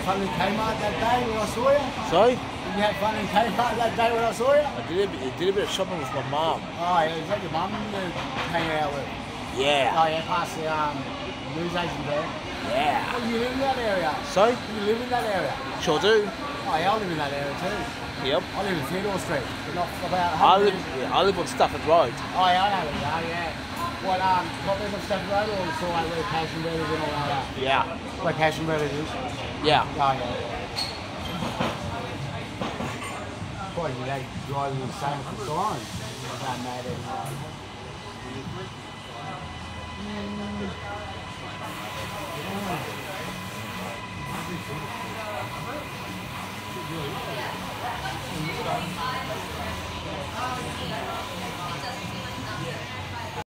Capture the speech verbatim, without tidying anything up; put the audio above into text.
have fun in Kmart that day when I saw you? Sorry? Did you have fun in Kmart that day when I saw you? I did a, bit- did a bit of shopping with my mum. Oh, yeah, is that your mum you hang out with? Yeah. Oh, yeah, past the um, news agent there. Yeah. Oh, you live in that area? Sorry? You live in that area? Sure do. Oh, yeah, I live in that area too. Yep. I live in Theodore Street, but not about I live, one hundred yeah, I live on Stafford Road. Oh, yeah, I know where you are, yeah. What, um, what live on Stafford Road or sort of like where Passion Bird is and all that? Yeah. Where Passion Bird is? Yeah. Oh, yeah, yeah. Boy, you they driving the same for sirens. That mad anymore.